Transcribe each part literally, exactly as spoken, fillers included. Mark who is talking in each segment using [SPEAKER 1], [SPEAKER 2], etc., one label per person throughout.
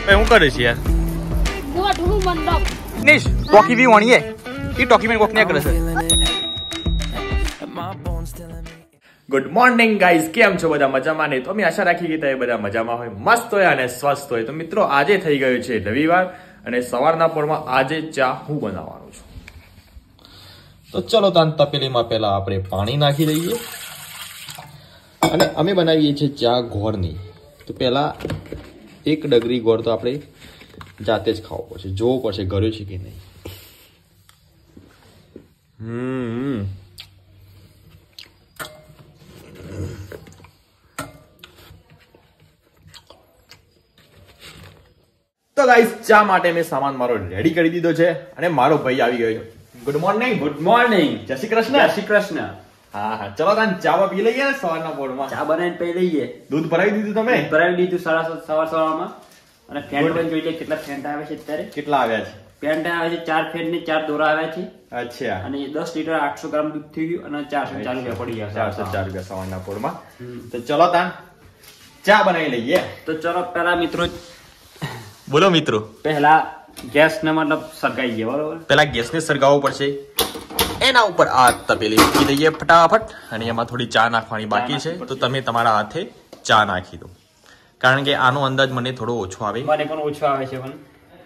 [SPEAKER 1] હું કરે છે યાર નિશ ટોકી બી વણીએ ઈ ટોકી મેં કોકને કરે છે. ગુડ મોર્નિંગ ગાઈઝ, કેમ છો બધા? મજામાં ને? તો અમે આશા રાખી કે તમે બધા મજામાં હોય, મસ્ત હોય અને સ્વસ્થ હોય. તો મિત્રો આજે થઈ ગયો છે રવિવાર અને સવારના પોરમાં આજે ચા હું બનાવવાનું છું. તો ચલો તાન તપેલીમાં પહેલા આપણે પાણી નાખી દઈએ અને અમે બનાવીએ છીએ ચા ગોળની. તો પહેલા એક ડગરી ગોળ તો આપણે જાતે જ ખાવો પડશે, જોવું પડશે ગળ્યો છે કે નહીં. હમ તો ગાઈસ ચા માટે મેં સામાન મારો રેડી કરી દીધો છે અને મારો ભાઈ આવી ગયો છે. Good morning. Good morning. જય શ્રી કૃષ્ણ.
[SPEAKER 2] જય શ્રી કૃષ્ણ.
[SPEAKER 1] હા હા ચલો તાન ચા પી લઈએ ને સવારના પોરમાં.
[SPEAKER 2] ચા બનાવીને પી લઈએ.
[SPEAKER 1] દૂધ ભરાવી દીધું તમે?
[SPEAKER 2] ભરાવી દીધું સાડા સાત સવાર સવારમાં. અને ફેન્ટ પણ જોઈ લે કેટલા ફેન્ટ આવે છે અત્યારે.
[SPEAKER 1] કેટલા આવ્યા છે?
[SPEAKER 2] ફેન્ટ આવે છે ચાર ફેન્ટ ને ચાર દોરા આવ્યા છે.
[SPEAKER 1] અચ્છા. અને
[SPEAKER 2] દસ લીટર આઠસો ગ્રામ દૂધ થઈ ગયું અને ચારસો ચાર રૂપિયા પડી ગયા.
[SPEAKER 1] ચારસો ચાર રૂપિયા સવારના પોરમાં. તો ચલો તાન ચા બનાવી લઈએ.
[SPEAKER 2] તો ચલો પેલા મિત્રો
[SPEAKER 1] બોલો મિત્રો.
[SPEAKER 2] પહેલા ગેસ ને મતલબ સળગાઈ દઈએ. બરોબર,
[SPEAKER 1] પહેલા ગેસ ને સળગાવવો પડશે. એના ઉપર આ તપેલી મૂકી દઈએ ફટાફટ અને એમાં થોડી ચા નાખવાની બાકી છે. તો તમે તમારા હાથે ચા નાખી દો, કારણ કે આનો અંદાજ મને થોડો ઓછો આવે.
[SPEAKER 2] મને પણ ઓછો આવે છે પણ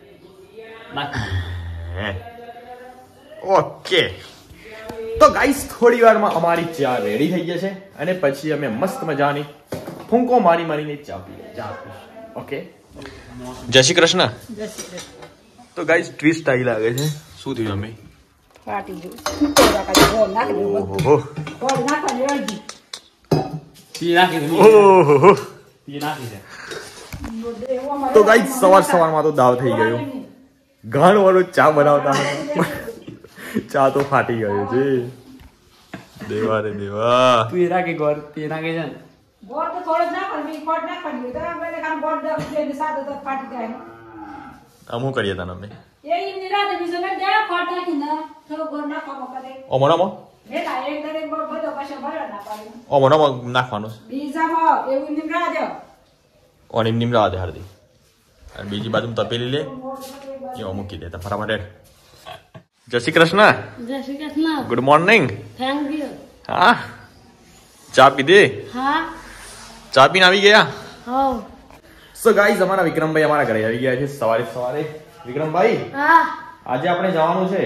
[SPEAKER 1] ઓકે. તો ગાઈસ થોડી વારમાં અમારી ચા રેડી થઈ જશે અને પછી અમે મસ્ત મજાની ફૂંકો મારી મારીને ચા પીએ. ઓકે. જય શ્રી કૃષ્ણ. તો ગાઈસ ટ્વિસ્ટ આવી લાગે છે. શું થયું? અમે
[SPEAKER 3] પાટી જો ઓહો નાખી
[SPEAKER 2] સી નાખી દે.
[SPEAKER 1] ઓહો
[SPEAKER 2] સી નાખી દે.
[SPEAKER 1] તો ગાઈસ સવાર સવારમાં તો દાવ થઈ ગયો. ઘણ વાળો ચા બનાવતા હતા, ચા તો ફાટી ગયો છે. દેવા રે દેવા.
[SPEAKER 2] તું એ રાખી ગોર તે નાખે છે ને
[SPEAKER 3] ગોળ તો થોડો નાખવાની કોટ નાખવાની તો આપણે કામ ગોળ દે એટલે સાદો તો ફાટી જાય.
[SPEAKER 1] આમ હું કરીએ તને અમે
[SPEAKER 3] એ ઈ નિરાતે બીજો ને દે કોટ નાખીને થોડો ગોળ નાખવા કરે.
[SPEAKER 1] ઓમોનામાં
[SPEAKER 3] બેટા એક દરેક બધો પાછો ભરા ના પાડે.
[SPEAKER 1] ઓમોનામાં નાખવાનું
[SPEAKER 3] બીજામાં એવું નિમરા દે
[SPEAKER 1] ઓન એમ નિમરા દે હરદી અને બીજી બાજુ તપેલી લે એમાં મૂકી દેતા ફટાફટ. જય શ્રી કૃષ્ણ.
[SPEAKER 3] જય Shri Krishna.
[SPEAKER 1] Good morning.
[SPEAKER 3] Thank you.
[SPEAKER 1] હા ચા પીધી?
[SPEAKER 3] હા
[SPEAKER 1] ચા પીને આવી ગયા?
[SPEAKER 3] હા.
[SPEAKER 1] સો ગાઈઝ અમારા વિક્રમભાઈ અમારા ઘરે આવી ગયા છે સવારે સવારે. વિક્રમભાઈ
[SPEAKER 3] હા
[SPEAKER 1] આજે આપણે જવાનું છે.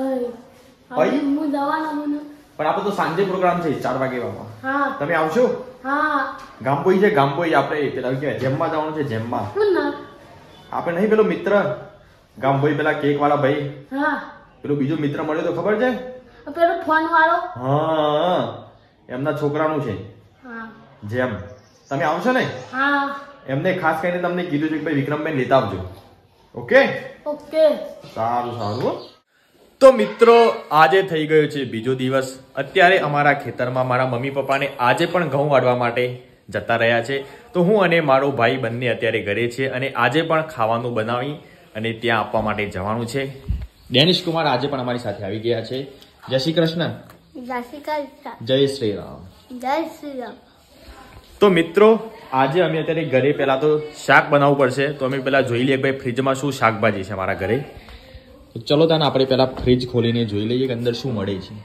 [SPEAKER 3] ભાઈ હું જવાનો મને
[SPEAKER 1] પણ આપણે તો સાંજે પ્રોગ્રામ છે ચાર વાગ્યામાં.
[SPEAKER 3] હા
[SPEAKER 1] તમે આવશો?
[SPEAKER 3] હા.
[SPEAKER 1] ગામપોઈ છે ગામપોઈ. આપણે પેલા કહેવાય જેમમાં જવાનું છે. જેમમાં આપણે નહીં પેલો મિત્ર ગામપોઈ પેલા કેક વાળા ભાઈ.
[SPEAKER 3] હા
[SPEAKER 1] પેલો બીજો મિત્ર મળ્યો તો ખબર છે?
[SPEAKER 3] પેલો ફોન વાળો.
[SPEAKER 1] હા એમના છોકરાનું છે
[SPEAKER 3] હા
[SPEAKER 1] જેમ. તમે આવશો ને?
[SPEAKER 3] હા.
[SPEAKER 1] એમને ખાસ કરીને તમને કીધું છે કે ભાઈ વિક્રમભાઈ લેતા આવજો. Okay
[SPEAKER 3] okay.
[SPEAKER 1] સારું સારું. તો મિત્રો આજે થઈ ગયો છે બીજો દિવસ. અત્યારે અમારા ખેતરમાં મારા મમ્મી પપ્પાને આજે પણ ઘઉં વાળવા માટે જતા રહ્યા છે. તો હું અને મારો ભાઈ બંને અત્યારે ઘરે છે અને આજે પણ ખાવાનું બનાવી અને ત્યાં આપવા માટે જવાનું છે. ડેનિશ કુમાર આજે પણ અમારી સાથે આવી ગયા છે. જય શ્રી કૃષ્ણ.
[SPEAKER 4] જય શ્રી કૃષ્ણ.
[SPEAKER 1] જય શ્રી રામ.
[SPEAKER 4] જય શ્રી રામ.
[SPEAKER 1] તો મિત્રો આજે અમે અત્યારે ઘરે પહેલા તો શાક બનાવવું પડશે. તો અમે પહેલા જોઈ લઈએ ભાઈ ફ્રીજમાં શું શાકભાજી છે મારા ઘરે. ચલો તાને આપણે પહેલા ફ્રીજ ખોલીને જોઈ લઈએ કે અંદર શું મળે છે.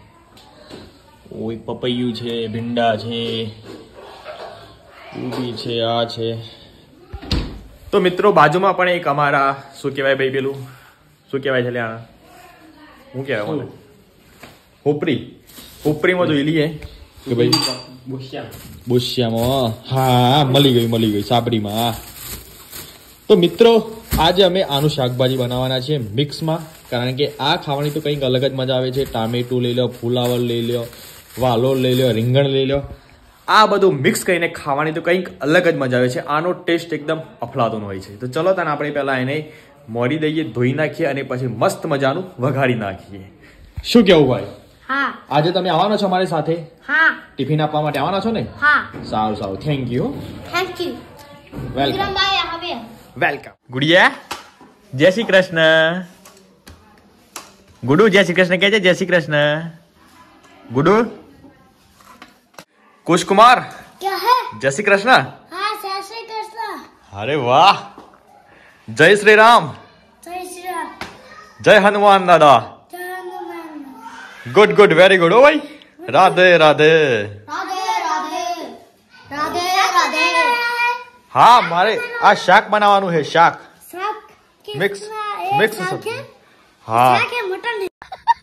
[SPEAKER 1] ઓય પપૈયું છે, ભીંડા છે, ઊભી છે, આ છે. તો મિત્રો બાજુમાં પણ એક અમારા શું કહેવાય ભાઈ પેલું શું કહેવાય છે આના શું કહેવાય મને હોપરી. હોપરીમાં જોઈ લઈએ કે ભાઈ બોશિયામાં. હા મળી ગયું મળી ગયું સાબરીમાં. તો મિત્રો આજે અમે આનું શાકભાજી બનાવવાના છે મિક્સમાં, કારણ કે આ ખાવાની તો કંઈક અલગ જ મજા આવે છે. ટામેટું લઈ લો, ફુલાવર લઈ લો, વાલોર લઈ લો, રીંગણ લઈ લો, આ બધું મિક્સ કરીને ખાવાની તો કંઈક અલગ જ મજા આવે છે. આનો ટેસ્ટ એકદમ અફલાતુન હોય છે. તો ચલો તાને આપણે પહેલા એને મોરી દઈએ, ધોઈ નાખીએ અને પછી મસ્ત મજાનું વઘારી નાખીએ. શું કેવું ભાઈ?
[SPEAKER 4] હા.
[SPEAKER 1] આજે તમે આવવાના છો અમારી સાથે?
[SPEAKER 4] હા.
[SPEAKER 1] ટિફિન આપવા માટે આવવાના છો ને?
[SPEAKER 4] હા.
[SPEAKER 1] સારું સારું. Thank you.
[SPEAKER 4] Thank you.
[SPEAKER 1] Welcome.
[SPEAKER 4] વિક્રમભાઈ હવે
[SPEAKER 1] વેલકમ. ગુડિયા જય શ્રી કૃષ્ણ. ગુડુ જય શ્રી કૃષ્ણ કહે છે. જય શ્રી કૃષ્ણ ગુડુ. कुश कुमार
[SPEAKER 4] क्या है?
[SPEAKER 1] जय श्री कृष्ण.
[SPEAKER 4] हाँ जय श्री कृष्ण.
[SPEAKER 1] अरे वाह જય શ્રી રામ.
[SPEAKER 4] જય શ્રી રામ.
[SPEAKER 1] જય હનુમાન દાદા.
[SPEAKER 4] જય Hanuman.
[SPEAKER 1] Good good very good. ઓ ભાઈ રાધે રાધે.
[SPEAKER 4] રાધે રાધે. રાધે રાધે.
[SPEAKER 1] હા મારે આ શાક બનાવવાનું છે. શાક
[SPEAKER 4] શાક
[SPEAKER 1] મિક્સ
[SPEAKER 4] कितना
[SPEAKER 1] મિક્સ
[SPEAKER 4] शाक
[SPEAKER 1] સબ્જી.
[SPEAKER 4] है?
[SPEAKER 1] हाँ
[SPEAKER 4] शाक है मटन है।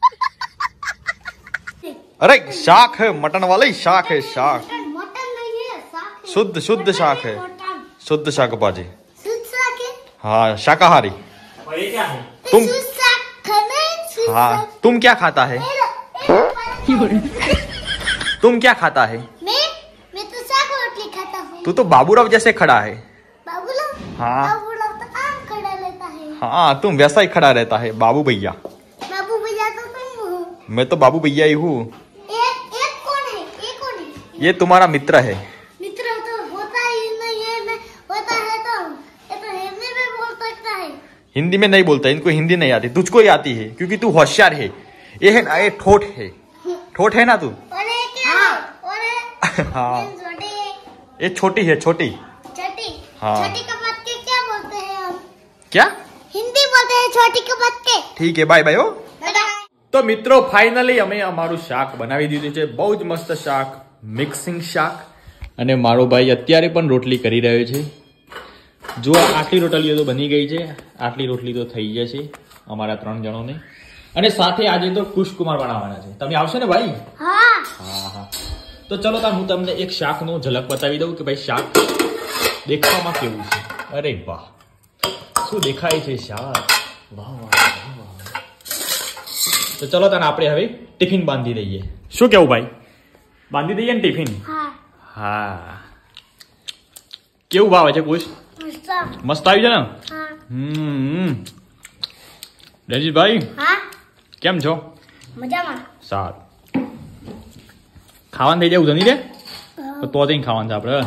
[SPEAKER 1] अरे शाक है मटन वाला ही शाक है. शाक
[SPEAKER 4] मटन मटन नहीं है शाक है।
[SPEAKER 1] शुद्ध शुद्ध
[SPEAKER 4] मटन
[SPEAKER 1] शाक
[SPEAKER 4] है,
[SPEAKER 1] है.
[SPEAKER 4] मटन।
[SPEAKER 1] शुद्ध शाकभाजी.
[SPEAKER 4] शुद्ध शाक है।
[SPEAKER 1] हाँ शाकाहारी.
[SPEAKER 2] और ये क्या है?
[SPEAKER 1] तुम
[SPEAKER 4] शुद्ध शाक खाना है, शुद्ध
[SPEAKER 1] हाँ
[SPEAKER 4] शाक।
[SPEAKER 1] तुम क्या खाता है?
[SPEAKER 4] ए लो, ए लो,
[SPEAKER 1] तुम क्या खाता है?
[SPEAKER 4] मैं मैं तो शाक रोटी खाता हूँ।
[SPEAKER 1] तू तो बाबूराव जैसे खड़ा है.
[SPEAKER 4] बाबूलाल
[SPEAKER 1] हाँ.
[SPEAKER 4] बाबूलाल तो आम खड़ा लेता है।
[SPEAKER 1] हाँ तुम वैसा ही खड़ा रहता है. बाबू भैया.
[SPEAKER 4] बाबू भैया तो तुम हो।
[SPEAKER 1] मैं तो बाबू भैया ही हूँ.
[SPEAKER 4] एक एक कौन है? एक कौन है?
[SPEAKER 1] ये तुम्हारा मित्र है.
[SPEAKER 4] मित्र तो होता ही नहीं है। मैं होता है तो ये तो हिंदी में बोल सकता है।
[SPEAKER 1] हिंदी में नहीं बोलता. इनको हिंदी नहीं आती. तुझको ही आती है क्योंकि तू होशियार है. ये है ना ये ठोठ है. ठोठ है ना तू.
[SPEAKER 4] और ये क्या है? और ये
[SPEAKER 1] हाँ
[SPEAKER 4] ये छोटी है।
[SPEAKER 1] ये छोटी है. छोटी
[SPEAKER 4] छोटी
[SPEAKER 1] हाँ.
[SPEAKER 4] छोटी के पत्ते क्या बोलते हैं हम?
[SPEAKER 1] क्या
[SPEAKER 4] हिंदी बोलते हैं छोटी के पत्ते।
[SPEAKER 1] ठीक है बाय बाय. हो
[SPEAKER 4] बाय।
[SPEAKER 1] તો મિત્રો ફાઇનલી અમે અમારું શાક બનાવી દીધું છે. બહુ જ મસ્ત શાક. મિક્સિંગ શાક. અને મારો ભાઈ અત્યારે પણ રોટલી કરી રહ્યો છે. જો આટલી રોટલીઓ તો બની ગઈ છે. આટલી રોટલી તો થઈ જશે અમારા ત્રણ જણોને. અને સાથે આજે તો કુશકુમાર બનાવવાના છે. તમે આવશો ને ભાઈ?
[SPEAKER 4] हाँ
[SPEAKER 1] હા હા. તો ચલો તાર હું તમને એક શાકનો ઝલક બતાવી દઉં કે ભાઈ શાક દેખવામાં કેવું છે. અરે વાહ શું દેખાય છે શાક. વાહ વાહ વાહ વાહ. તો ચલો તને આપણે હવે ટિફિન બાંધી દઈએ. શું કેવું ભાઈ? બાંધી દઈએ ને ટિફિન?
[SPEAKER 4] हाँ
[SPEAKER 1] હા. કેવું ભાવે છે કુશ?
[SPEAKER 4] मस्त
[SPEAKER 1] મસ્ત આવી છે ને?
[SPEAKER 4] हाँ
[SPEAKER 1] હમ રજીશભાઈ
[SPEAKER 4] हाँ
[SPEAKER 1] કેમ છો?
[SPEAKER 4] मजा में
[SPEAKER 1] સારું. ખાવાનું થઈ જાય જમી રે તો જઈને ખાવાનું છે આપણે.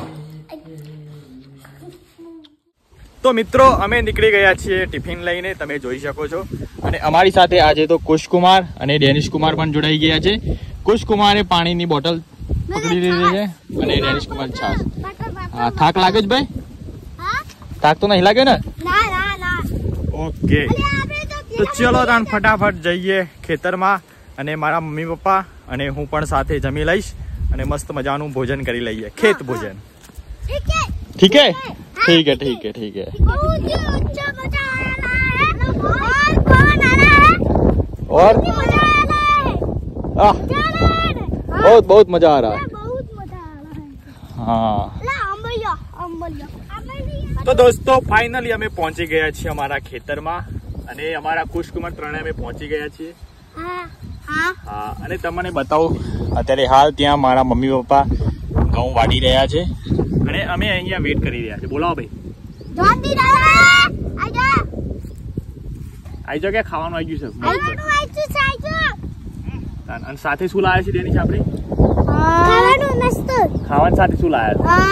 [SPEAKER 1] તો મિત્રો અમે નીકળી ગયા છીએ ટિફિન લઈને. તમે જોઈ શકો છો. અને અમારી સાથે આજે તો કુશકુમાર અને ડેનિશ કુમાર પણ જોડાઈ ગયા છે. કુશકુમારે પાણીની બોટલ પકડી લીધી છે અને ડેનિશ કુમાર છાસ. હા થાક લાગે છે ભાઈ?
[SPEAKER 4] हाँ
[SPEAKER 1] થાક તો નહીં લાગે ને?
[SPEAKER 4] ना ना ना
[SPEAKER 1] ઓકે તો ચલો તાન ફટાફટ જઈએ ખેતરમાં. અને મારા મમ્મી પપ્પા અને હું પણ સાથે જમી લઈશ અને મસ્ત મજાનું ભોજન કરી લઈએ. ખેત ભોજન.
[SPEAKER 4] ठीक है
[SPEAKER 1] ठीक है ठीक है ठीक है ठीक है.
[SPEAKER 4] बहुत ही अच्छा मजा आ रहा है और कौन आ रहा है
[SPEAKER 1] और
[SPEAKER 4] मजा आ रहा है
[SPEAKER 1] आह,
[SPEAKER 4] मजा आ रहा है
[SPEAKER 1] बहुत बहुत मजा आ रहा है.
[SPEAKER 4] बहुत मजा आ रहा है
[SPEAKER 1] हाँ
[SPEAKER 4] ला अंबलिया अंबलिया अंबलिया
[SPEAKER 1] તો દોસ્તો ફાઇનલી અમે પહોંચી ગયા છીએ અમારા ખેતરમાં. અને અમારા કુશકુમાર ત્રણે અમે પહોંચી ગયા છીએ.
[SPEAKER 4] हाँ हाँ
[SPEAKER 1] હા અને તમને બતાવું અત્યારે હાલ ત્યાં મારા મમ્મી પપ્પા ઘઉં વાડી રહ્યા છે અને અમે અહીંયા વેઇટ કરી રહ્યા છે. બોલાવો ભાઈ.
[SPEAKER 4] જોંદી દાદા આજા
[SPEAKER 1] આવી જાઓ કે ખાવાનું આવી ગયું છે.
[SPEAKER 4] ખાવાનું આઈતું સાઈજો
[SPEAKER 1] અને સાથે શું લાવ્યા છે તેની આપણે?
[SPEAKER 4] ખાવાનું મસ્ત
[SPEAKER 1] ખાવાની સાથે શું લાવ્યા
[SPEAKER 4] આ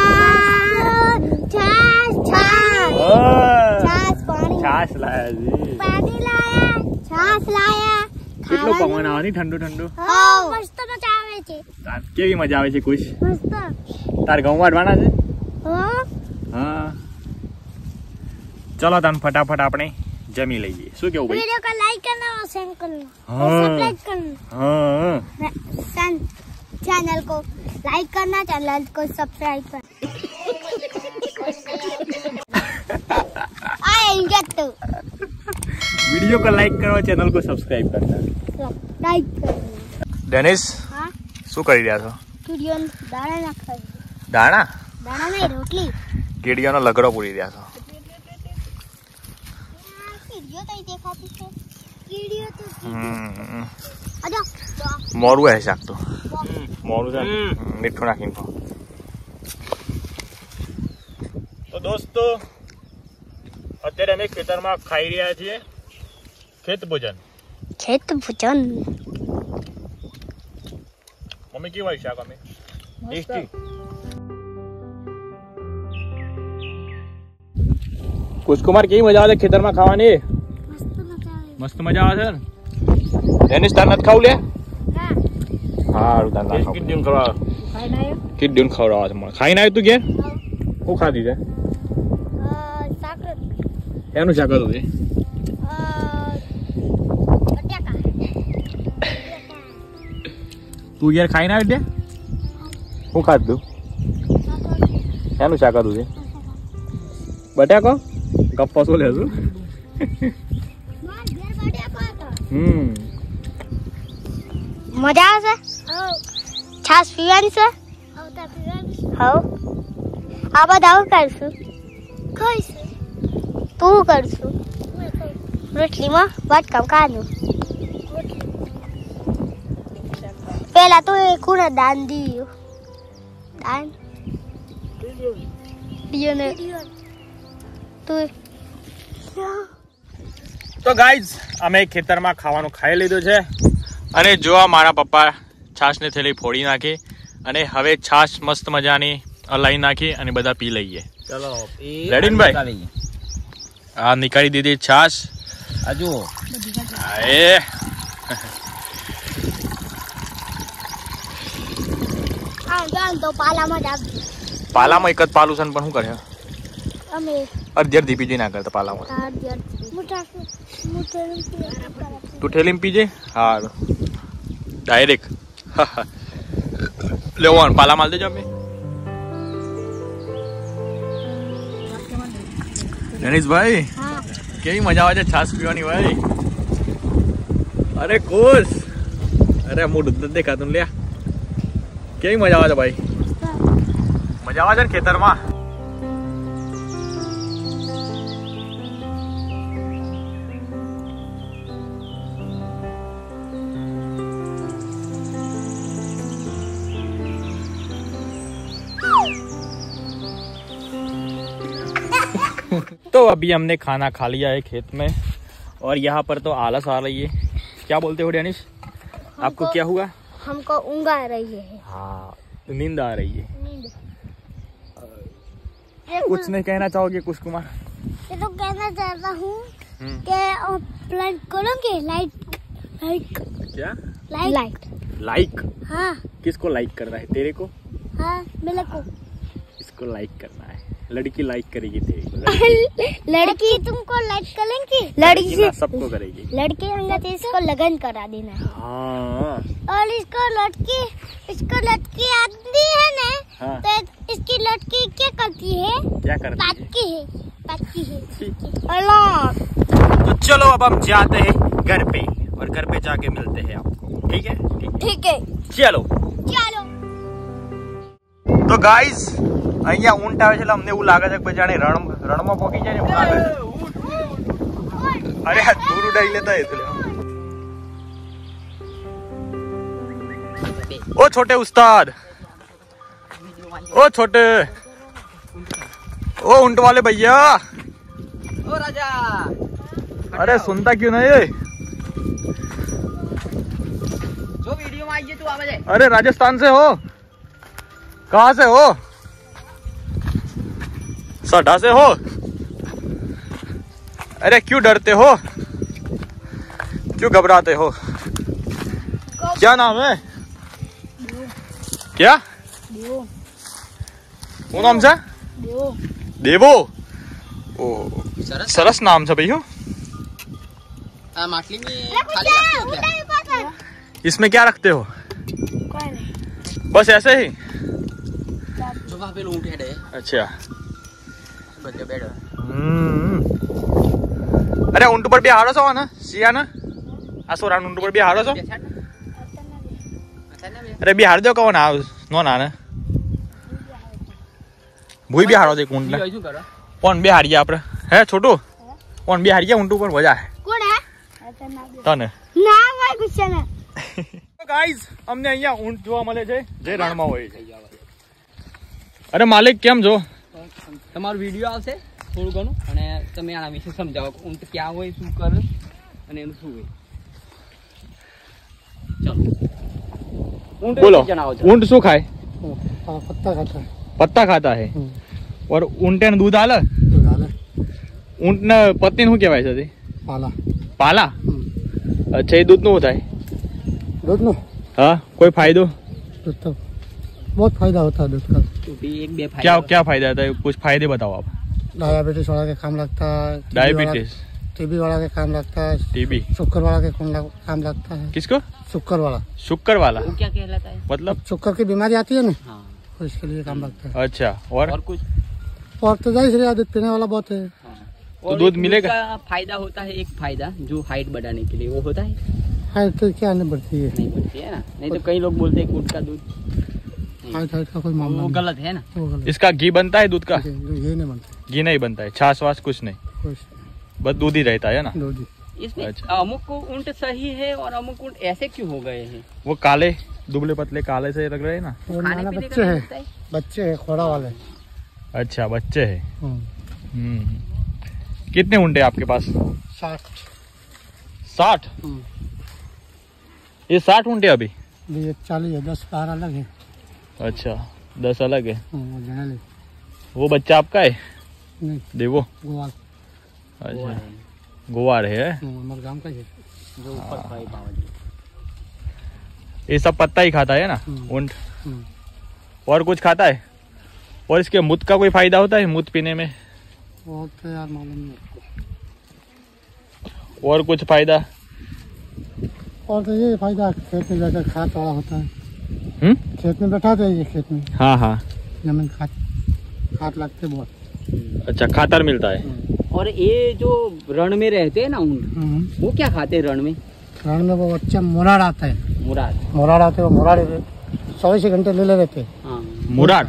[SPEAKER 4] છાસ છાસ
[SPEAKER 1] છે?
[SPEAKER 4] છાસ પાણી
[SPEAKER 1] છાશ લાવ્યા છે.
[SPEAKER 4] પાણી લાયા છાસ લાયા
[SPEAKER 1] કેટલો પવન આવે ની ઠંડુ ઠંડુ.
[SPEAKER 4] હા મસ્ત મજા આવે છે
[SPEAKER 1] કેવી મજા આવે છે કુશ?
[SPEAKER 4] મસ્ત
[SPEAKER 1] તાર ઘઉં વાળવાના છે?
[SPEAKER 4] હા
[SPEAKER 1] હા ચલો તને ફટાફટ આપણે જમી લઈએ. શું કેવું ભાઈ?
[SPEAKER 4] वीडियो को लाइक करना और शेयर करना और
[SPEAKER 1] हाँ।
[SPEAKER 4] सब्सक्राइब करना
[SPEAKER 1] હા
[SPEAKER 4] सन चैनल को लाइक करना चैनल को सब्सक्राइब करना आएंगे तो
[SPEAKER 1] वीडियो को लाइक करो चैनल को सब्सक्राइब करना.
[SPEAKER 4] लाइक करना
[SPEAKER 1] ડેનિશ
[SPEAKER 4] हाँ
[SPEAKER 1] શું કરી રહ્યા છો?
[SPEAKER 4] वीडियो दाना ना खाई
[SPEAKER 1] દાણા?
[SPEAKER 4] दाना नहीं रोटली
[SPEAKER 1] કીડિયાનો લગડો પૂરી રહ્યા છો.
[SPEAKER 4] वीडियो तो ही देखाती है वीडियो तो
[SPEAKER 1] હમ.
[SPEAKER 4] आजा
[SPEAKER 1] મોરું હે શાક તો. મોરું છે મીઠું નાખીને ખાઓ. તો દોસ્તો અત્યારે અમે ખેતરમાં ખાઈ રહ્યા છીએ ખેત ભોજન.
[SPEAKER 4] खेत भोजन
[SPEAKER 1] મમ્મી કેવું હોય શાક? અમે ટેસ્ટી. કુશકુમાર કેવી મજા આવે ખેતરમાં ખાવાની?
[SPEAKER 4] मस्त
[SPEAKER 1] મસ્ત
[SPEAKER 4] मजा
[SPEAKER 1] મજા
[SPEAKER 4] आए
[SPEAKER 1] આવે છે. ડેનિશ તાર નથી ખાવું લે?
[SPEAKER 4] हाँ
[SPEAKER 1] હારું તાર ના ખાવ. કિટ ખવડાવ.
[SPEAKER 4] खाई ना आयो
[SPEAKER 1] કિટ દીન ખવડાવ છે મને. ખાઈને આવ્યો તું ઘેર? શું ખાધી છે?
[SPEAKER 4] साकर
[SPEAKER 1] એનું શાક હતું એ તું યાર ખાઈ ના એટલે શું ખાધું એનું શાક હતું છે બટાકો ગપ્પા શું લેશું હમ
[SPEAKER 4] મજા આવશે છાસ પીવાની છે હા આ બધા કરશું ખાઈશું તું કરશું રોટલીમાં બટકામ ખાનું પેલા તો એ ખૂણે દાન દીયું દાન દીયો ને તું
[SPEAKER 1] તો ગાઈઝ અમે ખેતરમાં ખાવાનું ખાઈ લીધું છે અને જો આ મારા પપ્પા છાશની થેલી ફોડી નાખી અને હવે છાશ મસ્ત મજાની હલાઈ નાખી અને બધા પી લઈએ
[SPEAKER 2] ચલો
[SPEAKER 1] રેડીનભાઈ આ નીકાળી દીધી છાશ
[SPEAKER 2] આ જુઓ
[SPEAKER 1] એ
[SPEAKER 4] આ જાન તો પાલામાં જ આપજો
[SPEAKER 1] પાલામાં એક જ પાલું છે ને પણ શું કરે
[SPEAKER 4] અમે
[SPEAKER 1] અડધી અડધી પીજી ના કરતા પાલામાં
[SPEAKER 4] તાર મોટા મોટા
[SPEAKER 1] તું ઠેલીમાં પીજે હા ડાયરેક્ટ લેવાનું પાલા માલ દેજો અમે ગણેશભાઈ
[SPEAKER 4] હા
[SPEAKER 1] કેવી મજા આવે છે છાશ પીવાની ભાઈ અરે ખુશ અરે મોઢું જ દેખાતું લે કેવી મજા આવે છે ભાઈ મજા આવે છે ને ખેતરમાં तो अभी हमने खाना खा लिया है खेत में और यहाँ पर तो आलस आ रही है क्या बोलते हो डेनिश आपको क्या हुआ
[SPEAKER 4] हमको ऊँघ आ रही है
[SPEAKER 1] हाँ नींद आ रही है
[SPEAKER 4] नींद
[SPEAKER 1] कुछ नहीं कहना चाहोगे कुछ कुमार
[SPEAKER 4] ये तो कहना चाहता हूँ
[SPEAKER 1] हम्म।
[SPEAKER 4] कि प्लान करोगे लाइक लाइक
[SPEAKER 1] क्या
[SPEAKER 4] लाइक लाइक
[SPEAKER 1] लाइक
[SPEAKER 4] हाँ
[SPEAKER 1] किसको लाइक करना है तेरे को
[SPEAKER 4] हाँ मेरे को
[SPEAKER 1] इसको लाइक करना है लड़की लाइक करेगी तेरे को
[SPEAKER 4] लड़की तुमको लाइक करेंगी लड़की
[SPEAKER 1] लड़की सबको करेगी
[SPEAKER 4] लड़के अंगत इसको लगन करा देना है
[SPEAKER 1] हाँ
[SPEAKER 4] और इसको लड़की इसको लड़की आती है ना
[SPEAKER 1] हाँ।
[SPEAKER 4] तो इसकी लड़की क्या करती है
[SPEAKER 1] क्या करती है
[SPEAKER 4] पाती है पाती है
[SPEAKER 1] ठीक।
[SPEAKER 4] अल्लाह
[SPEAKER 1] तो चलो अब हम जाते हैं घर पे और घर पे जाके मिलते हैं आपको ठीक है
[SPEAKER 4] ठीक है
[SPEAKER 1] चलो
[SPEAKER 4] चलो
[SPEAKER 1] તો ગાઈઝ અહીંયા ઊંટ આવે છે એટલે અમને એવું લાગે છે કે જાણે રણ રણમાં પોકી જાય ને એવું લાગે છે અરે આ દૂર ઉડાઈ લેતા એટલે ओ छोटे उस्ताद ओ छोटे ओ ऊंट वाले भैया
[SPEAKER 2] ओ राजा
[SPEAKER 1] अरे सुनता क्यों नहीं है
[SPEAKER 2] जो वीडियो में आइए तू आवे
[SPEAKER 1] अरे राजस्थान से हो कहाँ से हो सडा से हो अरे क्यों डरते हो क्यों घबराते हो क्या नाम है क्या वो नाम से देवो ओ सरस नाम से भैया
[SPEAKER 2] माटली में खाली रखते हो क्या?
[SPEAKER 1] इसमें क्या रखते हो बस ऐसे ही
[SPEAKER 2] जो वहाँ पे ऊँट है
[SPEAKER 1] अच्छा
[SPEAKER 2] बच्चे बैठ
[SPEAKER 1] हम्म अरे ऊंट पर भी हारो सो ना सिया ना आ सोरा ऊंट पर भी हारो सो अरे भी हार दो कौन आ नो ना ना भूई भी हारो दे ऊंट ने कौन भी हार गया आपरे है छोटू कौन भी हार गया ऊंट पर वजह है
[SPEAKER 4] કોણ હે
[SPEAKER 1] તને
[SPEAKER 4] ના ભાઈ ગુસ્સા ના
[SPEAKER 1] તો ગાઈઝ અમને અહીંયા ઊંટ જોવા મળે છે જે રણમાં હોય છે અરે માલિક કેમ છો
[SPEAKER 2] તમારો વિડિયો આવશે થોડું ઘણું અને તમે આના વિશે સમજાવો ઊંટ ક્યાં હોય શું કરે અને એનું શું હોય ચલો ऊँट
[SPEAKER 1] बोलो
[SPEAKER 2] जनाओ
[SPEAKER 1] ऊंट शू खाए
[SPEAKER 5] पत्ता खाता है
[SPEAKER 1] पत्ता खाता है और ऊंटे ने दूध आले ऊंट ने पत्नी શું કહેવાય છે
[SPEAKER 5] पाला
[SPEAKER 1] પાલા अच्छा ये दूध નું होता है
[SPEAKER 5] दूध नो
[SPEAKER 1] हाँ कोई फायदो
[SPEAKER 5] दूध तो बहुत फायदा होता है दूध का
[SPEAKER 2] एक बे
[SPEAKER 1] क्या क्या फायदा होता है कुछ फायदे बताओ आप
[SPEAKER 5] डायबिटीज वाला के काम लगता है,
[SPEAKER 1] डायबिटीज,
[SPEAKER 5] टीबी वाला के काम लगता है,
[SPEAKER 1] टीबी,
[SPEAKER 5] शुगर वाला के कौन लग- काम लगता है।
[SPEAKER 1] किसको?
[SPEAKER 5] शुगर वाला,
[SPEAKER 1] शुक्र वाला
[SPEAKER 2] वो क्या कहलाता है?
[SPEAKER 1] मतलब?
[SPEAKER 5] शुगर की बीमारी आती है ना,
[SPEAKER 2] हाँ।
[SPEAKER 5] तो इसके लिए काम लगता है।
[SPEAKER 1] अच्छा, और
[SPEAKER 2] और कुछ?
[SPEAKER 5] और तो जाहिर है दूध पीने वाला बहुत है।
[SPEAKER 2] हाँ।
[SPEAKER 1] तो
[SPEAKER 2] और
[SPEAKER 1] दूध
[SPEAKER 2] एक
[SPEAKER 1] मिलेगा?
[SPEAKER 2] का फायदा होता है, एक फायदा जो हाइट बढ़ाने के लिए, वो होता है?
[SPEAKER 5] हाइट तो क्या नहीं बढ़ती है,
[SPEAKER 2] नहीं बढ़ती है ना? नहीं तो कई लोग बोलते हैं ऊँट का दूध,
[SPEAKER 5] हाइट हाइट का कोई मामला
[SPEAKER 2] वो
[SPEAKER 5] नहीं।
[SPEAKER 2] गलत है ना?
[SPEAKER 5] वो गलत
[SPEAKER 1] इसका घी बनता है दूध का?
[SPEAKER 5] है, जो ये नहीं बनता
[SPEAKER 1] घी नहीं बनता है, छाछ वाछ कुछ नहीं,
[SPEAKER 5] कुछ
[SPEAKER 1] बस दूध ही रहता है ना?
[SPEAKER 5] दूध ही।
[SPEAKER 2] इसमें
[SPEAKER 1] अच्छा।
[SPEAKER 2] अमुक ऊँट सही है और अमुक ऊँट ऐसे क्यों हो गए हैं?
[SPEAKER 1] वो काले दुबले पतले काले से लग रहे हैं ना।
[SPEAKER 5] वो
[SPEAKER 2] खाने
[SPEAKER 5] माना
[SPEAKER 2] पीने
[SPEAKER 5] बच्चे
[SPEAKER 2] का
[SPEAKER 5] है,
[SPEAKER 2] मिलता है?
[SPEAKER 5] बच्चे है खोड़ा वाले।
[SPEAKER 1] अच्छा, बच्चे है।
[SPEAKER 5] हम्म,
[SPEAKER 1] हम्म। कितने ऊँट है आपके पास?
[SPEAKER 5] साठ।
[SPEAKER 1] साठ?
[SPEAKER 5] हम्म,
[SPEAKER 1] ये साठ ऊँट है अभी?
[SPEAKER 5] ये चालीस है, दस बारह अलग है।
[SPEAKER 1] अच्छा, दस अलग है।
[SPEAKER 5] हम्म, वो जनरल
[SPEAKER 1] वो बच्चा आपका है?
[SPEAKER 5] नहीं,
[SPEAKER 1] देवो?
[SPEAKER 5] गोवाल।
[SPEAKER 1] अच्छा, गोवार है।
[SPEAKER 5] हम्म, हमारे गाँव का ही है।
[SPEAKER 2] जो ऊपर खाई पावती।
[SPEAKER 1] ये सब पत्ता ही खाता है ना
[SPEAKER 5] हम्म।
[SPEAKER 1] ऊँट?
[SPEAKER 5] हम्म,
[SPEAKER 1] और कुछ खाता है? और इसके मूत का कोई फायदा होता है मूत पीने में?
[SPEAKER 5] वो तो यार मालूम नहीं।
[SPEAKER 1] और कुछ फायदा?
[SPEAKER 5] और तो ये फायदा खेत में जाकर खाद वाला होता है।
[SPEAKER 1] हम्म?
[SPEAKER 5] खेत में बैठा था ये, खेत में
[SPEAKER 1] हाँ हाँ।
[SPEAKER 5] जमीन खाद खाद लगते बहुत।
[SPEAKER 1] अच्छा, खातर मिलता है।
[SPEAKER 2] और ये जो रण में रहते हैं ना ऊँट,
[SPEAKER 5] हम्म,
[SPEAKER 2] वो क्या खाते हैं रण में?
[SPEAKER 5] रण में वो बच्चा मुराड़ आता है,
[SPEAKER 2] मुराद।
[SPEAKER 5] मुराड़ आते हैं, वो मुराड़ चौबीस घंटे ले ले रहते हैं।
[SPEAKER 2] हाँ।
[SPEAKER 1] मुराद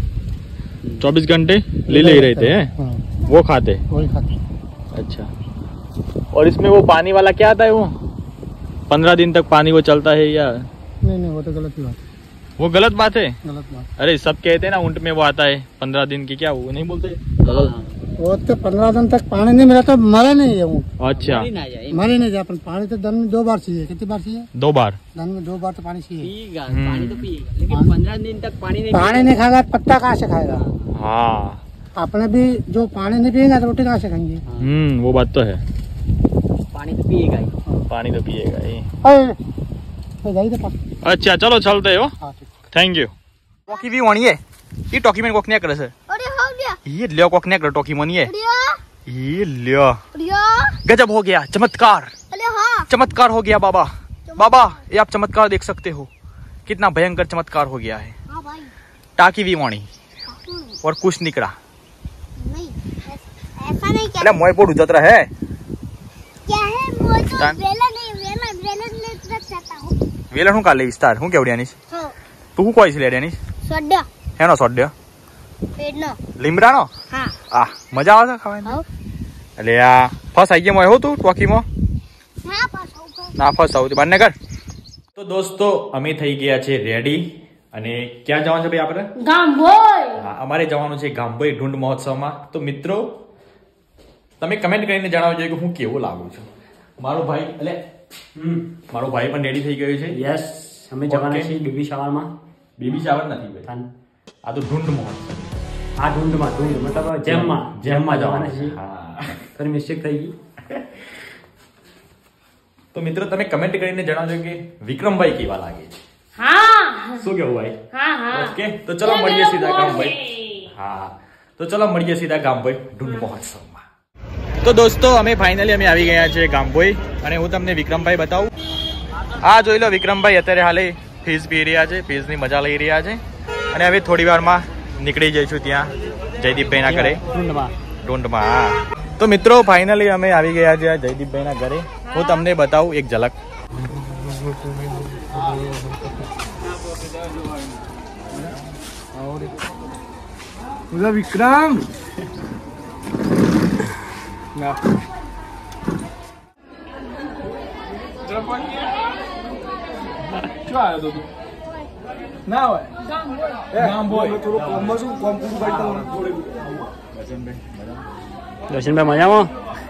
[SPEAKER 1] चौबीस घंटे ले ले ही रहते हैं,
[SPEAKER 5] हाँ,
[SPEAKER 1] वो खाते हैं।
[SPEAKER 5] वही खाते हैं।
[SPEAKER 1] अच्छा, और इसमें वो पानी वाला क्या आता है? वो पंद्रह दिन तक पानी वो चलता है या?
[SPEAKER 5] नहीं नहीं, वो तो गलत ही बात है,
[SPEAKER 1] वो गलत बात है।
[SPEAKER 5] गलत बात।
[SPEAKER 1] अरे सब कहते हैं ना ऊँट में वो आता है पंद्रह दिन की, क्या वो नहीं बोलते?
[SPEAKER 2] हाँ।
[SPEAKER 5] वो तो पंद्रह दिन तक पानी नहीं मिला तो मरे नहीं है ऊँट,
[SPEAKER 1] अच्छा,
[SPEAKER 2] मरी ना जाए।
[SPEAKER 5] मरे नहीं जाए। अपन पानी तो दिन में दो बार चाहिए। कितनी बार चाहिए?
[SPEAKER 1] दो बार।
[SPEAKER 5] दिन में दो बार तो पानी चाहिए।
[SPEAKER 2] पिएगा,
[SPEAKER 1] हम्म।
[SPEAKER 2] पानी तो पिएगा, लेकिन
[SPEAKER 5] पानी-
[SPEAKER 2] पंद्रह दिन तक पानी नहीं
[SPEAKER 5] पानी नहीं खाएगा पत्ता कहाँ से खाएगा?
[SPEAKER 1] हाँ,
[SPEAKER 5] अपने भी जो पानी नहीं पिएगा तो रोटी कहाँ से खाएंगे?
[SPEAKER 2] हाँ,
[SPEAKER 1] हम्म, वो बात तो है।
[SPEAKER 2] पानी तो पिएगा ही।
[SPEAKER 1] पानी तो पिएगा ही।
[SPEAKER 5] अरे, तो जाइए तो पानी।
[SPEAKER 1] अच्छा, चलो चलते हो।
[SPEAKER 5] हाँ, ठीक।
[SPEAKER 1] Thank you. टॉकी भी वणी है ये टॉकी में कोक नहीं करे सर
[SPEAKER 4] अरे हो गया,
[SPEAKER 1] ये लियो कोक नहीं करे टॉकी मनी है
[SPEAKER 4] अरे
[SPEAKER 1] ये लियो
[SPEAKER 4] अरे
[SPEAKER 1] गजब हो गया चमत्कार
[SPEAKER 4] अरे हाँ
[SPEAKER 1] चमत्कार हो गया बाबा बाबा ये आप चमत्कार देख सकते हो कितना भयंकर चमत्कार हो गया है
[SPEAKER 4] हाँ भाई,
[SPEAKER 1] टाकी भी वणी
[SPEAKER 4] नहीं
[SPEAKER 1] और कुछ निकला
[SPEAKER 4] नहीं, ऐसा ऐसा नहीं क्या
[SPEAKER 1] अरे मोय पोड़ उजतरा है
[SPEAKER 4] क्या है वो तो
[SPEAKER 1] तान-
[SPEAKER 4] वेला नहीं वेला वेला ले रख सकता हूँ।
[SPEAKER 1] वेला हूँ काले विस्तार हूँ केवड़ियानीस
[SPEAKER 4] हाँ
[SPEAKER 1] तू हूँ कोई लेडियानीस
[SPEAKER 4] सोडा
[SPEAKER 1] है नो सोड्य
[SPEAKER 4] पेड़नो
[SPEAKER 1] લીમડા નો
[SPEAKER 4] हाँ
[SPEAKER 1] આ મજા આવે છે ખાવાની
[SPEAKER 4] हाँ
[SPEAKER 1] એટલે આ ફસ આઈ ગયા મોય હો તું ટોકી માં
[SPEAKER 4] हाँ पास होगा
[SPEAKER 1] ના ફસ આવું બંને કર તો દોસ્તો અમે થઈ ગયા છે રેડી અને ક્યાં જવાનું છે ભાઈ આપણે
[SPEAKER 4] गांबोय
[SPEAKER 1] હા, અમારે જવાનું છે ગામભાઈ ઢૂંઢ મહોત્સવમાં તો મિત્રો તમે કમેન્ટ કરીને જણાવજો કે હું કેવો લાગુ છું મારો ભાઈ એટલે હમ મારો ભાઈ પણ રેડી થઈ ગયો છે
[SPEAKER 6] યસ અમે જવાના
[SPEAKER 1] Okay.
[SPEAKER 6] છીએ બેબી શાવરમાં
[SPEAKER 1] બેબી શાવર નથી ભાઈ
[SPEAKER 6] થાન
[SPEAKER 1] આ તો ઢૂંઢ મહોત્સવ
[SPEAKER 6] આ ઢૂંઢમાં ઢૂંઢ મતલબ જેમમાં જેમમાં જવાના છીએ
[SPEAKER 1] હા
[SPEAKER 6] ફરી મિસ્ટેક થઈ ગઈ
[SPEAKER 1] તો મિત્રો તમે કમેન્ટ કરીને જણાવજો કે વિક્રમભાઈ કેવા લાગે છે
[SPEAKER 7] हाँ
[SPEAKER 1] શું કેવું ભાઈ
[SPEAKER 7] हाँ हाँ
[SPEAKER 1] ઓકે તો ચલો મળીએ સીધા ગામભાઈ હા તો ચલો મળીએ સીધા ગામભાઈ ઢૂંઢ મહોત્સવમાં તો દોસ્તો અમે ફાઇનલી અમે આવી ગયા છે ગામભાઈ અને હું તમને વિક્રમભાઈ બતાવું આ જોઈ લો વિક્રમભાઈ અત્યારે હાલે ફીસ પી રહ્યા છે ફીસની મજા લઈ રહ્યા છે અને હવે થોડી વારમાં નીકળી જઈશું ત્યાં જયદીપભાઈના ઘરે
[SPEAKER 6] ઢૂંઢમાં
[SPEAKER 1] ઢૂંઢમાં હા તો મિત્રો ફાઇનલી અમે આવી ગયા છે આ જયદીપભાઈના ઘરે હું તમને બતાવું એક ઝલક
[SPEAKER 5] विक्रम
[SPEAKER 6] દર્શનભાઈ મજામાં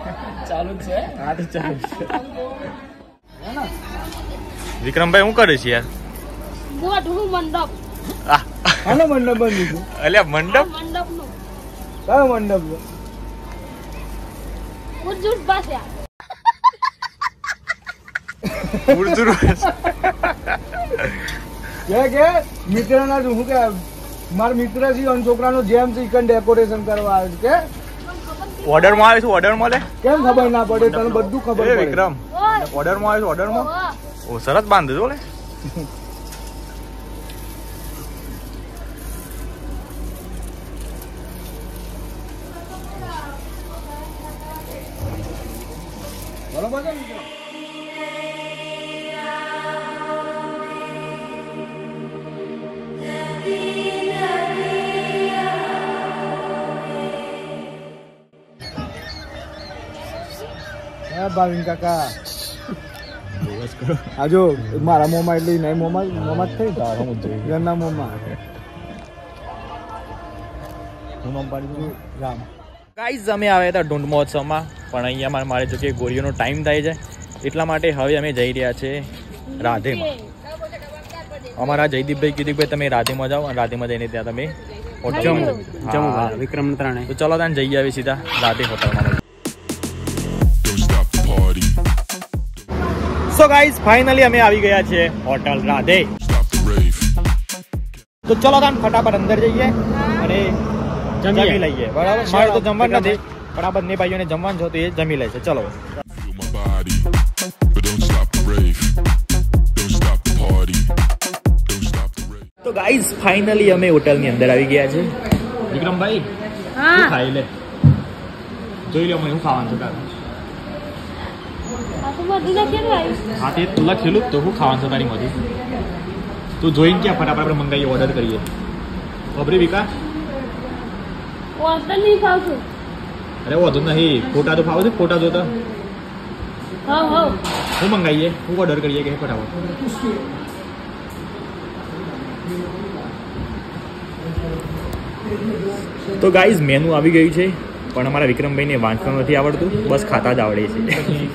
[SPEAKER 1] વિક્રમભાઈ શું કરે છે યાર
[SPEAKER 7] बुआ ढूंढू मंडप
[SPEAKER 1] આ અલ્યા મંડપ
[SPEAKER 7] मंडप नो
[SPEAKER 5] કયો મંડપ
[SPEAKER 7] उजुट बस यार
[SPEAKER 1] ઉડતું
[SPEAKER 5] કે કે મિત્રના શું કે મારા મિત્ર છે અને છોકરાનો જેમ છે ઈકન ડેકોરેશન કરવા આવે છે કે
[SPEAKER 1] ઓર્ડર માં આવે છે ઓર્ડર માં લે
[SPEAKER 8] કેમ ખબર ના પડે તને બધું ખબર
[SPEAKER 1] એ
[SPEAKER 8] પડે
[SPEAKER 1] વિક્રમ ઓર્ડર માં આવે છે ઓર્ડર માં ઓ સરસ બાંધ દો લે
[SPEAKER 8] બરોબર છે હા ભાવિન કાકા આ જો મારા મોમાં એટલી નહીં મોમાં મોમાં જ થઈ ઘરના મોમાં હું નામ પાડી રામ
[SPEAKER 1] ગાઈઝ અમે આવ્યા હતા ઢૂંઢ મહોત્સવમાં પણ અહીંયા મારે મારે જો કે ગોળીઓનો ટાઈમ થાય છે એટલા માટે હવે અમે જઈ રહ્યા છે રાધેમાં અમારા જયદીપભાઈ કીધું ભાઈ તમે રાધેમાં જાઓ અને રાધેમાં જઈને ત્યાં તમે
[SPEAKER 6] વિક્રમ ત્રણે
[SPEAKER 1] તો ચલો ત્યાં જઈ આવી સીધા રાધે હોટલમાં સો ગાઈઝ ફાઇનલી અમે આવી ગયા છે હોટલ રાધે તો ચલો ત્યાં ફટાફટ અંદર જઈએ અને જમી લઈએ બરાબર મારે તો જમવાનું નથી પણ આ બંને ભાઈઓને જમવાનું છો તો એ જમી લે છે ચલો તો ગાઈઝ ફાઇનલી અમે હોટલની અંદર આવી ગયા છે વિક્રમભાઈ શું ખાઈ લે જોઈ લો હું ખાવાનું છું તારું હા તે તું લખેલું તો હું ખાવાનું છે તારી મધી તું જોઈને ક્યાં ફટાફટ આપણે મંગાવીએ ઓર્ડર કરીએ ખબરી વિકાસ
[SPEAKER 7] ઓર્ડર નહીં ખાવશું
[SPEAKER 1] અરે વધુ નહીં ફોટા તો ફાવ છે ફોટા જોતા
[SPEAKER 7] હા હા
[SPEAKER 1] હું મંગાવીએ હું ઓર્ડર કરીએ કે ફટાફટ તો ગાઈઝ મેનુ આવી ગયું છે પણ અમારા વિક્રમભાઈને વાંચવાનું નથી આવડતું બસ ખાતા જ આવડે છે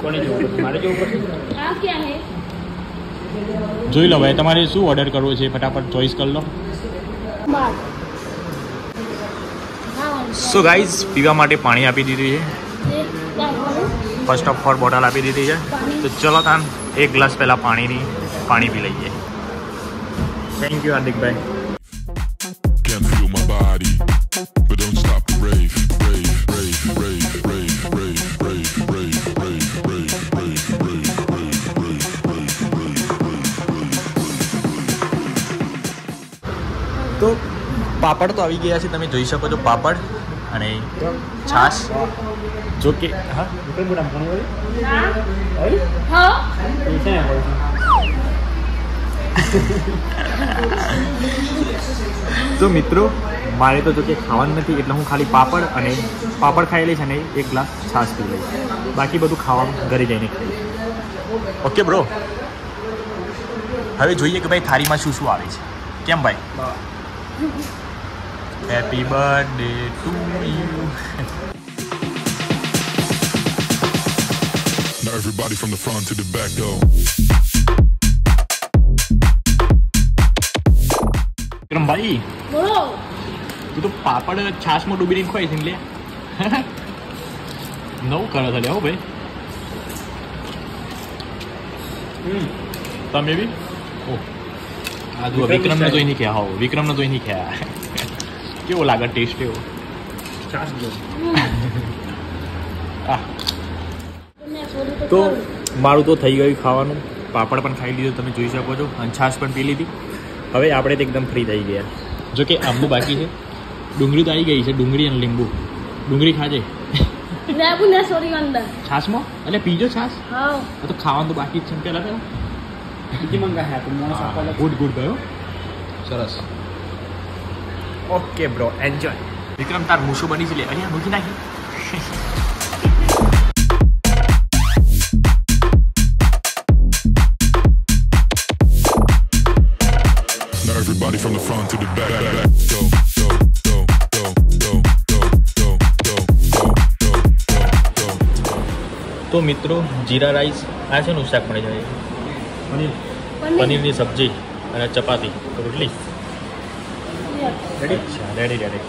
[SPEAKER 7] આ ક્યાં હે
[SPEAKER 1] જોઈ લો ભાઈ તમારે શું ઓર્ડર કરવો છે ફટાફટ ચોઈસ કરી લો
[SPEAKER 7] બાર
[SPEAKER 1] સો ગાઈઝ પીવા માટે પાણી આપી દીધું છે
[SPEAKER 7] એ દાખલો
[SPEAKER 1] ફર્સ્ટ ઓફ ઓલ બોટલ આપી દીધી છે તો ચલો તાન એક ગ્લાસ પહેલા પાણીની પાણી પી લઈએ થેન્ક યુ હાર્દિકભાઈ
[SPEAKER 9] Can't feel my body, but don't stop the rave, rave, rave, rave, rave, rave, rave, rave, rave, rave, rave, rave, rave,
[SPEAKER 1] તો પાપડ તો આવી ગયા છે તમે જોઈ શકો છો પાપડ અને છાશ જો કે હા
[SPEAKER 7] હા
[SPEAKER 1] તો મિત્રો મારે તો જો કે ખાવાનું નથી એટલે હું ખાલી પાપડ અને પાપડ ખાઈ લઈશ અને એક ગ્લાસ છાશ પી લઈશ બાકી બધું ખાવાનું ઘરે જઈને ખાઈશ ઓકે બ્રો હવે જોઈએ કે ભાઈ થાળીમાં શું શું આવે છે કેમ ભાઈ happy birthday to you
[SPEAKER 9] Now everybody from the front to the back go.
[SPEAKER 1] વિક્રમભાઈ
[SPEAKER 7] બોલો
[SPEAKER 1] તું તો પાપડ છાશમાં ડૂબીને ખોઈ છે લે નવું કરે છે લે હો ભાઈ તમે બી ઓ આ જુઓ વિક્રમને જોઈ નહીં ખ્યા હો વિક્રમને જોઈ નહીં ખ્યા કેવો લાગે ટેસ્ટ એવો છાશ જો આ તો મારું તો થઈ ગયું ખાવાનું પાપડ પણ ખાઈ લીધું તમે જોઈ શકો છો અને છાશ પણ પી લીધી હવે આપણે તો એકદમ ફ્રી થઈ ગયા જો કે આંબુ બાકી છે ડુંગળી તો આવી ગઈ છે ડુંગળી અને લીંબુ ડુંગળી ખાજે
[SPEAKER 7] લેબુ ને સોરી અંદર
[SPEAKER 1] છાશમાં એટલે પીજો છાશ
[SPEAKER 7] હા
[SPEAKER 1] આ તો ખાવાનું તો બાકી જ છે પહેલાં પહેલાં ગુડ ગુડ ગયો સરસ ઓકે બ્રો એન્જોય વિક્રમ તાર મૂછું બની છે લે અહીંયા મૂકી નાખી
[SPEAKER 9] Now everybody from the front to the back, back, back. Go, go, go, go, go, go, go, go, go, go, go, go.
[SPEAKER 1] તો મિત્રો જીરા રાઈસ આ છે નું શાક મળી જાય પનીર પનીરની સબ્જી અને ચપાતી રોટલી રેડી અચ્છા ready ready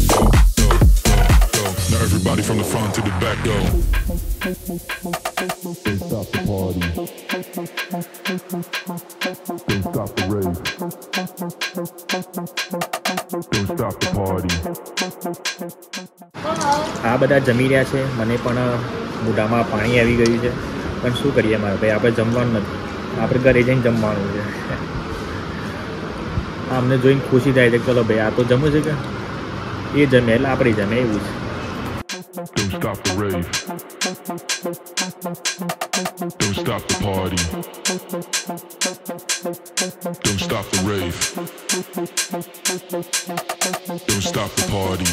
[SPEAKER 9] Now everybody from the front to the back go. Don't stop the party. Don't stop the rave. Don't stop the party.
[SPEAKER 1] આ બધા જમી રહ્યા છે, મને પણ મોઢામાં પાણી આવી ગયું છે, પણ શું કરીએ મારે ભાઈ, આપણે જમવાનું નથી, આપણે ઘરે જઈને જમવાનું છે. અમને જોઈને ખુશી થાય છે કે ચલો ભાઈ આ તો જમવું છે કે એ જમે એટલે આપણે જમે એવું છે.
[SPEAKER 9] Don't stop the rave. Don't stop the party. Don't stop the rave. Don't stop the party.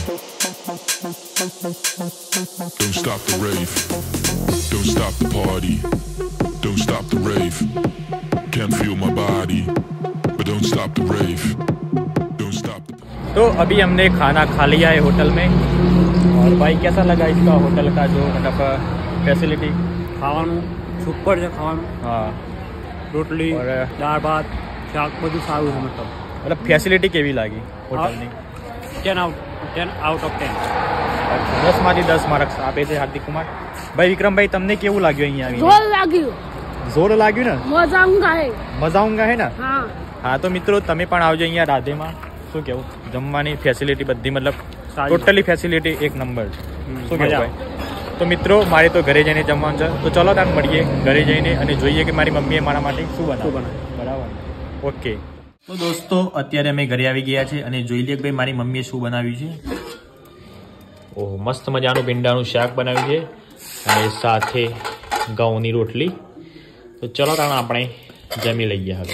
[SPEAKER 9] Don't stop the rave. Don't stop the party. Don't stop the rave. Can't feel my body, but don't stop the rave. Don't stop the
[SPEAKER 1] तो अभी हमने खाना खा लिया है hotel में, और भाई कैसा लगा इसका होटल का जो मतलब फैसिलिटी?
[SPEAKER 6] ખાવાનું સુપર છે, ખાવાનું
[SPEAKER 1] हाँ,
[SPEAKER 6] રોટલી
[SPEAKER 1] और
[SPEAKER 6] દાળ ભાત શાક બધું સારું છે. મતલબ
[SPEAKER 1] मतलब फैसिलिटी કેવી લાગી હોટલની?
[SPEAKER 6] Ten out ten out of ten.
[SPEAKER 1] દસ માંથી દસ માર્ક્સ આપે છે હાર્દિક કુમાર. ભાઈ વિક્રમભાઈ તમને કેવું લાગ્યું અહીંયા આવીને?
[SPEAKER 7] જોર લાગ્યું.
[SPEAKER 1] જોર લાગ્યું ને?
[SPEAKER 7] મજા આઉંગા હે.
[SPEAKER 1] મજા આઉંગા હે ને?
[SPEAKER 7] હા
[SPEAKER 1] હા તો મિત્રો તમે પણ આવજો અહીંયા રાધેમાં. શું કેવું, જમવાની ફેસિલિટી બધી મતલબ ટોટલી ફેસિલિટી એક નંબર. શું કેવું ભાઈ? તો મિત્રો મારે તો ઘરે જઈને જમવાનું છે, તો ચલો તાર મળીએ ઘરે જઈને અને જોઈએ કે મારી મમ્મીએ મારા માટે શું બનાવ્યું. બરાબર, ઓકે. તો દોસ્તો અત્યારે અમે ઘરે આવી ગયા છે અને જોઈ લઈએ કે ભાઈ મારી મમ્મીએ શું બનાવ્યું છે. ઓહ, મસ્ત મજાનું ભીંડાનું શાક બનાવ્યું છે અને સાથે ઘઉંની રોટલી. તો ચલો તાણ આપણે જમી લઈએ હવે.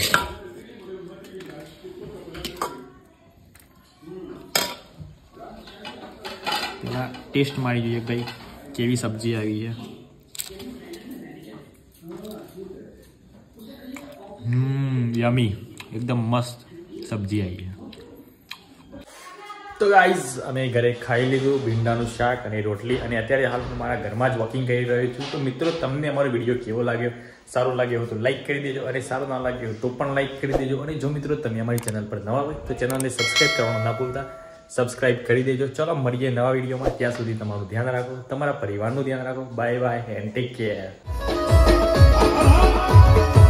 [SPEAKER 1] ટેસ્ટ મારી જોઈએ ભાઈ કેવી સબ્જી આવી છે. હમ યમી, એકદમ મસ્ત સબ્જી આવી છે. તો ગાઈઝ અમે ઘરે ખાઈ લીધું ભીંડાનું શાક અને રોટલી, અને અત્યારે હાલ હું મારા ઘરમાં જ વોકિંગ કરી રહ્યો છું. તો મિત્રો તમને અમારો વિડીયો કેવો લાગ્યો? સારું લાગ્યો હોય તો લાઈક કરી દેજો, અને સારું ના લાગ્યો તો પણ લાઈક કરી દેજો. અને જો મિત્રો તમે અમારી ચેનલ પર નવા હોય તો ચેનલને સબસ્ક્રાઈબ કરવાનું ના ભૂલતા, સબસ્ક્રાઇબ કરી દેજો. ચલો મળીએ નવા વિડીયોમાં. ત્યાં સુધી તમારું ધ્યાન રાખો, તમારા પરિવારનું ધ્યાન રાખો. Bye bye and take care.